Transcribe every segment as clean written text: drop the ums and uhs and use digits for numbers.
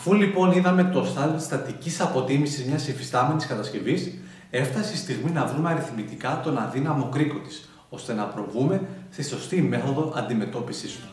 Αφού λοιπόν είδαμε το στάδιο της στατικής αποτίμησης μιας υφιστάμενης κατασκευής, έφτασε η στιγμή να βρούμε αριθμητικά τον αδύναμο κρίκο της, ώστε να προβούμε στη σωστή μέθοδο αντιμετώπισης του.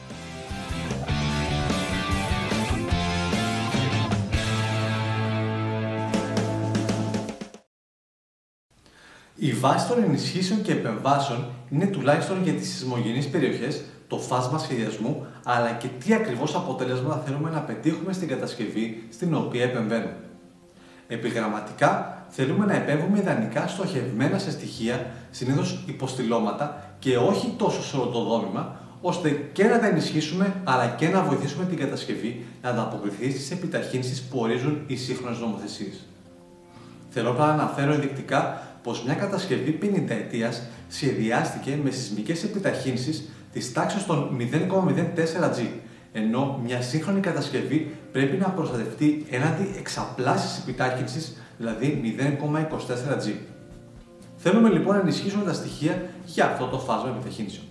Η βάση των ενισχύσεων και επεμβάσεων είναι τουλάχιστον για τις σεισμογενείς περιοχές, το φάσμα σχεδιασμού, αλλά και τι ακριβώς αποτέλεσμα θέλουμε να πετύχουμε στην κατασκευή στην οποία επεμβαίνουμε. Επιγραμματικά, θέλουμε να επέμβουμε ιδανικά στοχευμένα σε στοιχεία, συνήθως υποστηλώματα, και όχι τόσο σε όλο το δόμημα, ώστε και να τα ενισχύσουμε, αλλά και να βοηθήσουμε την κατασκευή να ανταποκριθεί στις επιταχύνσεις που ορίζουν οι σύγχρονες νομοθεσίες. Θέλω να αναφέρω ενδεικτικά πως μια κατασκευή 50 ετίας σχεδιάστηκε με σεισμικές επιταχύνσεις της τάξης των 0,04G, ενώ μια σύγχρονη κατασκευή πρέπει να προστατευτεί έναντι εξαπλάσιας επιτάχυνσης, δηλαδή 0,24G. Θέλουμε λοιπόν να ενισχύσουμε τα στοιχεία για αυτό το φάσμα επιταχύνσεων.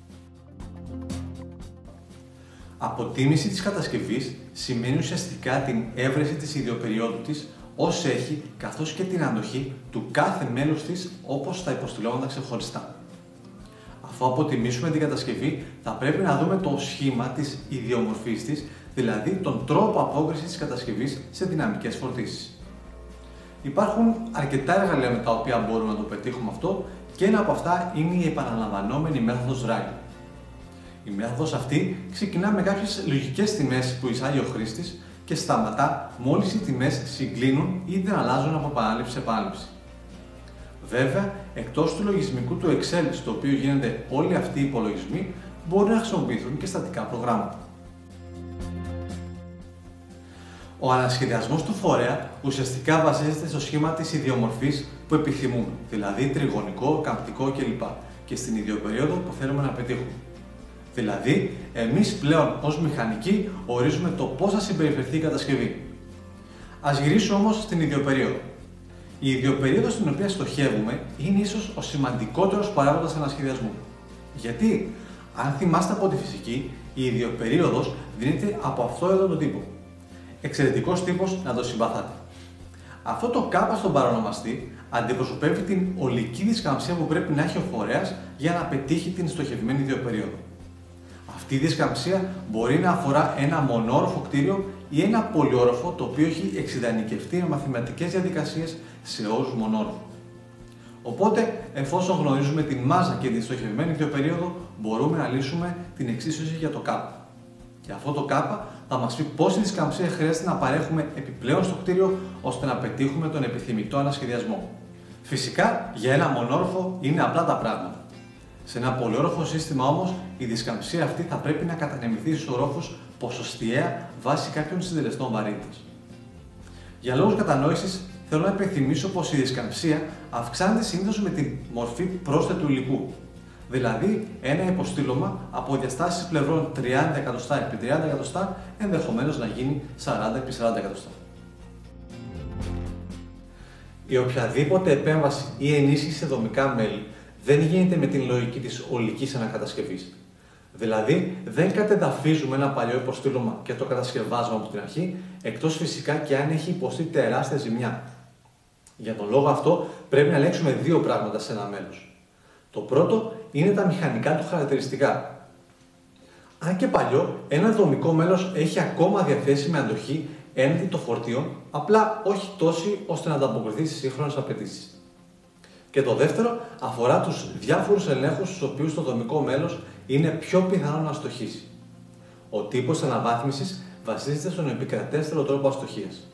Αποτίμηση της κατασκευής σημαίνει ουσιαστικά την έβρεση της ιδιοπεριόδου της ως έχει, καθώς και την αντοχή του κάθε μέλους της όπως τα υποστηλώματα ξεχωριστά. Αφού αποτιμήσουμε την κατασκευή, θα πρέπει να δούμε το σχήμα της ιδιομορφής της, δηλαδή τον τρόπο απόκρισης της κατασκευής σε δυναμικές φορτίσεις. Υπάρχουν αρκετά εργαλεία με τα οποία μπορούμε να το πετύχουμε αυτό και ένα από αυτά είναι η επαναλαμβανόμενη μέθοδος Rayleigh. Η μέθοδος αυτή ξεκινά με κάποιες λογικές τιμές που εισάγει ο χρήστης και σταματά μόλις οι τιμές συγκλίνουν ή δεν αλλάζουν από επανάληψη σε επανάληψη. Βέβαια, εκτός του λογισμικού του Excel, στο οποίο γίνονται όλοι αυτοί οι υπολογισμοί, μπορούν να χρησιμοποιηθούν και στατικά προγράμματα. Ο ανασχεδιασμός του φορέα ουσιαστικά βασίζεται στο σχήμα της ιδιομορφής που επιθυμούμε, δηλαδή τριγωνικό, καμπτικό κλπ. Και στην ιδιοπερίοδο που θέλουμε να πετύχουμε. Δηλαδή, εμείς πλέον ως μηχανικοί ορίζουμε το πώς θα συμπεριφερθεί η κατασκευή. Ας γυρίσουμε όμως στην ιδιοπερίοδο. Η ιδιοπερίοδος στην οποία στοχεύουμε είναι ίσως ο σημαντικότερος παράγοντας ανασχεδιασμού. Γιατί, αν θυμάστε από τη φυσική, η ιδιοπερίοδος δίνεται από αυτό εδώ τον τύπο. Εξαιρετικός τύπος να το συμπαθάτε. Αυτό το κάπα στον παρονομαστή αντιπροσωπεύει την ολική δισκαμψία που πρέπει να έχει ο φορέας για να πετύχει την στοχευμένη ιδιοπερίοδο. Αυτή η δισκαμψία μπορεί να αφορά ένα μονόροφο κτίριο ή ένα πολυόροφο το οποίο έχει εξειδανικευτεί με μαθηματικές διαδικασίες σε όρους μονόροφου. Οπότε, εφόσον γνωρίζουμε την μάζα και τη στοχευμένη ιδιοπερίοδο, μπορούμε να λύσουμε την εξίσωση για το K. Και αυτό το K θα μας πει πόση δισκαμψία χρειάζεται να παρέχουμε επιπλέον στο κτίριο ώστε να πετύχουμε τον επιθυμητό ανασχεδιασμό. Φυσικά, για ένα μονόροφο είναι απλά τα πράγματα. Σε ένα πολυόροφο σύστημα όμως, η δισκαμψία αυτή θα πρέπει να κατανεμηθεί στους ορόφους ποσοστιαία βάσει κάποιων συντελεστών βαρύτητας. Για λόγους κατανόησης, θέλω να υπενθυμίσω πως η δισκαμψία αυξάνεται συνήθως με τη μορφή πρόσθετου υλικού. Δηλαδή, ένα υποστήλωμα από διαστάσεις πλευρών 30 εκατοστά επί 30 εκατοστά ενδεχομένως να γίνει 40 επί 40 εκατοστά. Η οποιαδήποτε επέμβαση ή ενίσχυση σε δομικά μέλη δεν γίνεται με την λογική της ολικής ανακατασκευής. Δηλαδή, δεν κατεδαφίζουμε ένα παλιό υποστήλωμα και το κατασκευάζουμε από την αρχή, εκτός φυσικά και αν έχει υποστεί τεράστια ζημιά. Για τον λόγο αυτό, πρέπει να ελέγξουμε δύο πράγματα σε ένα μέλος. Το πρώτο είναι τα μηχανικά του χαρακτηριστικά. Αν και παλιό, ένα δομικό μέλος έχει ακόμα διαθέσιμη αντοχή έναντι των φορτίων, απλά όχι τόση ώστε να ανταποκριθεί στις σύγχρονες απαιτήσεις. Και το δεύτερο αφορά τους διάφορους ελέγχους στους οποίους το δομικό μέλος είναι πιο πιθανό να αστοχήσει. Ο τύπος αναβάθμισης βασίζεται στον επικρατέστερο τρόπο αστοχίας.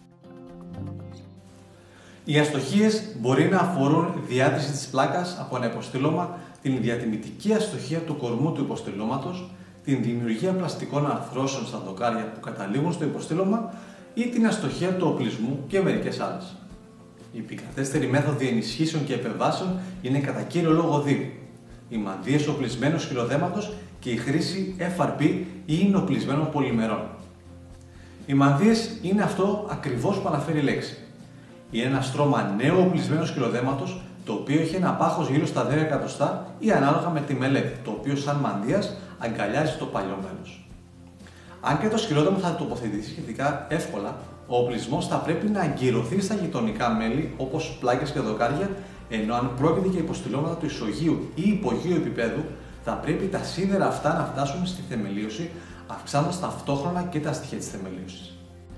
Οι αστοχίες μπορεί να αφορούν διάτηση της πλάκας από ένα υποστήλωμα, την διατιμητική αστοχία του κορμού του υποστηλώματος, την δημιουργία πλαστικών αρθρώσεων στα δοκάρια που καταλήγουν στο υποστήλωμα ή την αστοχία του οπλισμού και μερικές άλλες. Η επικρατέστερη μέθοδοι ενισχύσεων και επεμβάσεων είναι κατά κύριο λόγο δύο: οι μανδύες οπλισμένου χειροδέματος και η χρήση FRP ή ενοπλισμένων πολυμερών. Οι μανδύες είναι αυτό ακριβώς που αναφέρει η λέξη. Είναι ένα στρώμα νέου οπλισμένου χειροδέματος, το οποίο έχει ένα πάχος γύρω στα 10 εκατοστά ή ανάλογα με τη μελέτη, το οποίο σαν μανδύας αγκαλιάζει το παλιό μέλος. Αν και το σκυλόδρομο θα τοποθετηθεί σχετικά εύκολα, ο οπλισμός θα πρέπει να αγκυρωθεί στα γειτονικά μέλη όπως πλάκες και δοκάρια, ενώ αν πρόκειται για υποστηλώματα του ισογείου ή υπογείου επίπεδου, θα πρέπει τα σίδερα αυτά να φτάσουν στη θεμελίωση, αυξάνοντας ταυτόχρονα και τα στοιχεία της θεμελίωσης.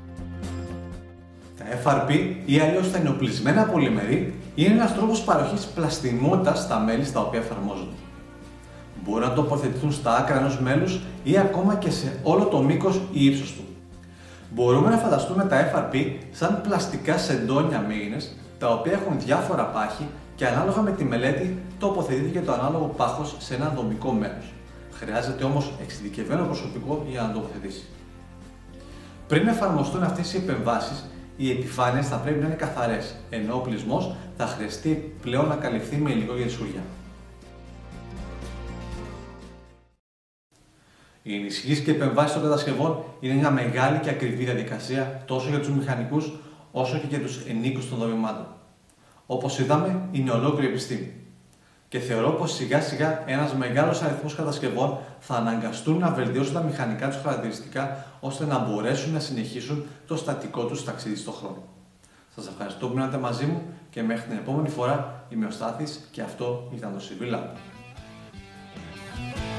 Τα FRP ή αλλιώς τα ενοπλισμένα πολυμερή είναι ένας τρόπος παροχής πλαστιμότητας στα μέλη στα οποία εφαρμόζονται. Μπορούν να τοποθετηθούν στα άκρα ενός μέλους ή ακόμα και σε όλο το μήκος ή ύψος του. Μπορούμε να φανταστούμε τα FRP σαν πλαστικά σεντόνια μεΐνες, τα οποία έχουν διάφορα πάχη και ανάλογα με τη μελέτη τοποθετείται το ανάλογο πάχος σε ένα δομικό μέρος. Χρειάζεται όμως εξειδικευμένο προσωπικό για να τοποθετήσει. Πριν εφαρμοστούν αυτές οι επεμβάσεις, οι επιφάνειες θα πρέπει να είναι καθαρές, ενώ ο οπλισμός θα χρειαστεί πλέον να καλυφθεί με υλικό για τη σουριά. Οι ενισχύσεις και επεμβάσεις των κατασκευών είναι μια μεγάλη και ακριβή διαδικασία τόσο για τους μηχανικούς όσο και για τους ενοίκους των δομημάτων. Όπως είδαμε, είναι ολόκληρη επιστήμη. Και θεωρώ πως σιγά σιγά ένας μεγάλος αριθμός κατασκευών θα αναγκαστούν να βελτιώσουν τα μηχανικά τους χαρακτηριστικά ώστε να μπορέσουν να συνεχίσουν το στατικό τους ταξίδι στον χρόνο. Σας ευχαριστώ που μείνατε μαζί μου και μέχρι την επόμενη φορά είμαι ο Στάθης και αυτό ήταν το CV Lab.